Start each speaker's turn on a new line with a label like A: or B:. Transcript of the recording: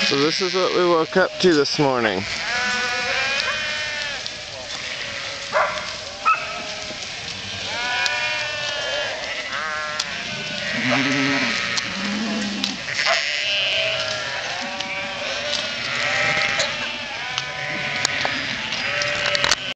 A: So this is what we woke up to this morning.